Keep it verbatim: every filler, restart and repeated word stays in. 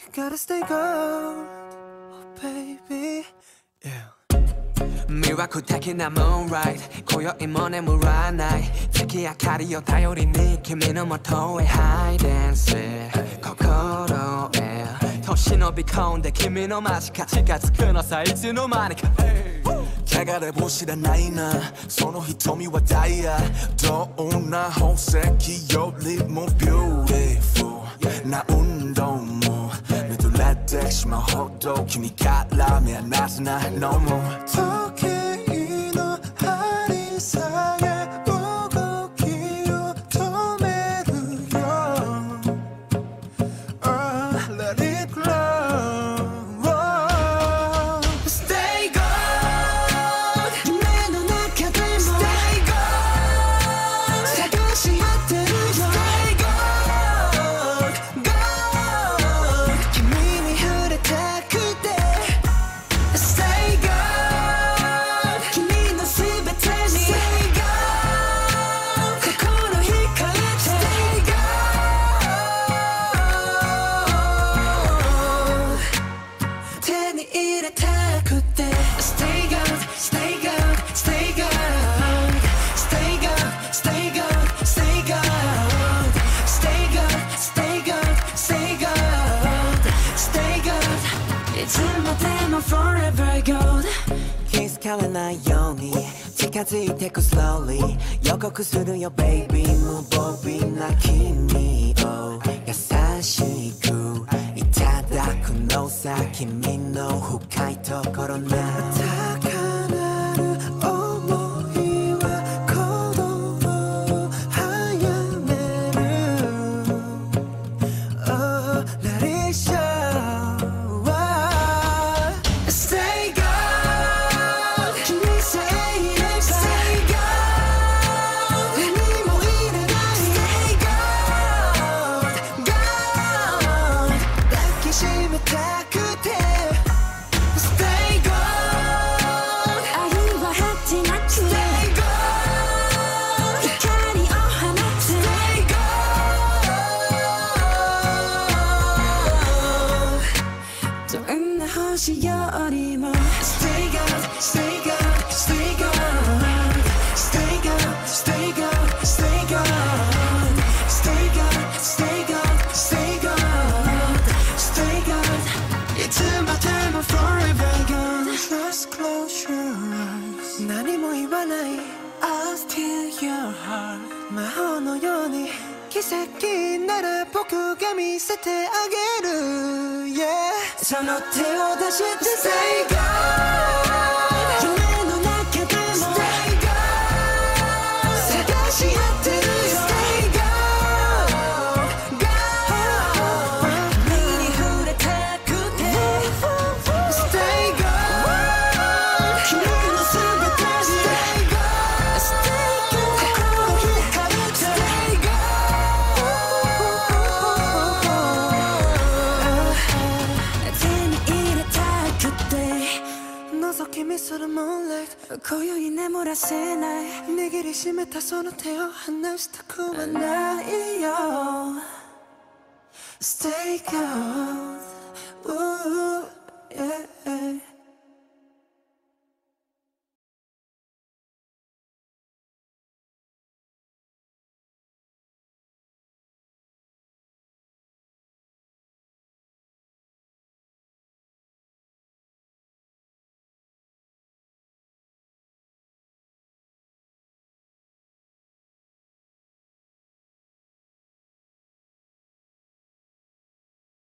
Gotta stay gold, oh baby, yeah. 魅惑的な moonlight 今宵も眠らない月明かりを頼りに君の元へ hide and seek 心へと忍び込んで君の間近近づくのさいつの間にか汚れも知らないなその瞳はダイヤどんな宝石よりも beautiful な運動も目取られてしまうほど君から目離せないのも時計の針さえ動きを止めるよ Oh, let it glow Stay gold 夢の中でも Stay gold 探し当てるよ Stay gold gold 君に触れたくて Stay gold 君のすべてに Stay gold 心惹かれて Stay gold 手に入れたくて Stay gold, stay gold, stay gold Stay gold, stay gold, stay gold Stay gold, stay gold, stay gold Stay gold いつまでも forever gold 気づかれないように近づいてく slowly 予告するよ baby 無防備な君を優しくいただくのさ君の深いところな高鳴る想いは鼓動を早める Oh, let it show Stay gold 君さえいれば Stay gold 何もいらない Stay gold gold 抱きしめたくて Stay gold 愛は果てなく Stay gold 光を放つ Stay gold どんな星よりも Stay gold, stay gold, stay gold Stay gold, stay gold, stay gold Stay gold, stay gold, stay gold Stay gold いつまでも forever gold Just close your eyes 何も言わない I'll steal your heart 魔法のように奇跡なら僕が見せてあげる Yeah その手を出して Stay gold 夢の中でも Stay gold 探し当てるよ Stay gold gold 君に触れたくて Stay gold 君のすべてに Stay gold Stay gold 心惹かれて Stay gold 手に入れたくて覗き見する moonlight 今宵眠らせない握りしめたその手を離したくはないよ Stay gold Ooh, yeah